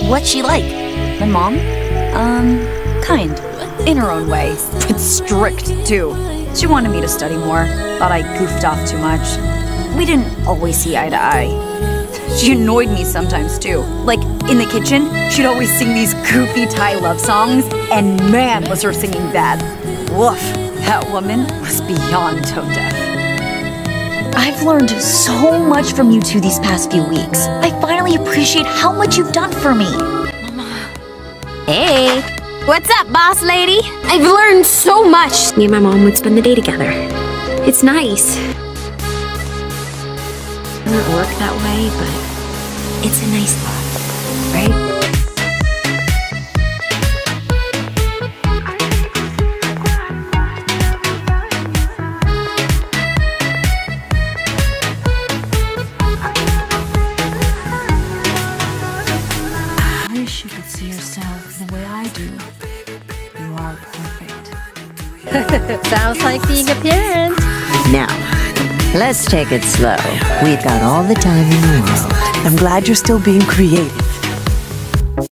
What's she like? My mom? Kind. In her own way. But strict, too. She wanted me to study more. Thought I goofed off too much. We didn't always see eye to eye. She annoyed me sometimes, too. Like, in the kitchen, she'd always sing these goofy Thai love songs, and man, was her singing bad. Woof. That woman was beyond tone deaf. I've learned so much from you two these past few weeks. I finally appreciate how much you've done for me. Mama. Hey. What's up, boss lady? I've learned so much. Me and my mom would spend the day together. It's nice. It doesn't work that way, but it's a nice thought, right? You could see yourself the way I do. You are perfect. Sounds like being a parent. Now, let's take it slow. We've got all the time in the world. I'm glad you're still being creative.